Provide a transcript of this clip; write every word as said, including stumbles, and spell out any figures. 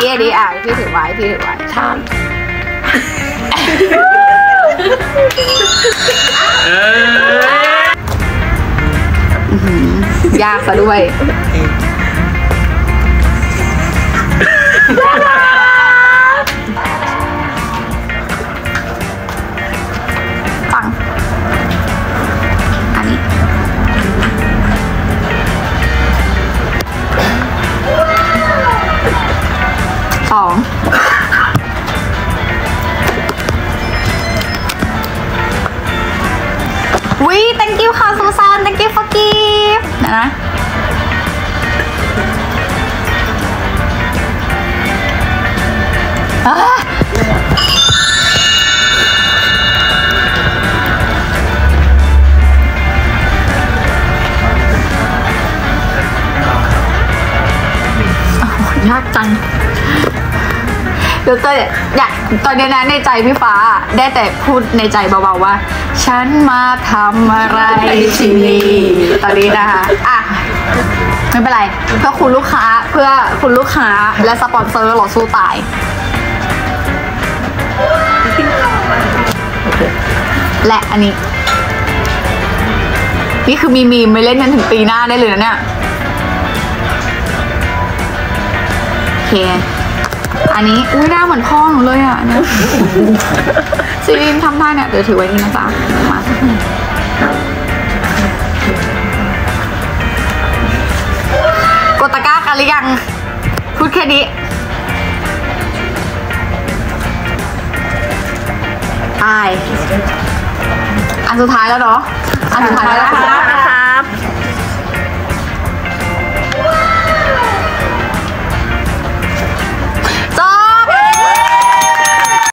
นี้อันนี้อ่ะพี่ถือไว้พี่ถือไว้ทำยากซะด้วยฟังอันนี้สองวิ thank you ค่ะซูซาน thank you for gift นะนะอ่ะยากจังเดี๋ยวเตยอยากตอนนี้นะในใจพี่ฟ้าได้แต่พูดในใจเบาๆว่าฉันมาทำอะไรที่นี่ตอนนี้นะคะอ่ะไม่เป็นไรเพื่อคุณลูกค้าเพื่อคุณลูกค้าและสปอนเซอร์เราสู้ตายและอันนี้นี่คือมีมีมไม่เล่นกันถึงปีหน้าได้เลยนะเนี่ยโอเคอันนี้อุ้ยหน้าเหมือนพ่อหนูเลยอ่ะเนี่ยซีรีนทำได้เนี่ยเดี๋ยวถือไว้นี่นะจ๊ะมากดตะกร้ากันหรือยังพูดแค่นี้ตายอันสุดท้ายแล้วเนาะอันสุดท้ายแล้วค่ะ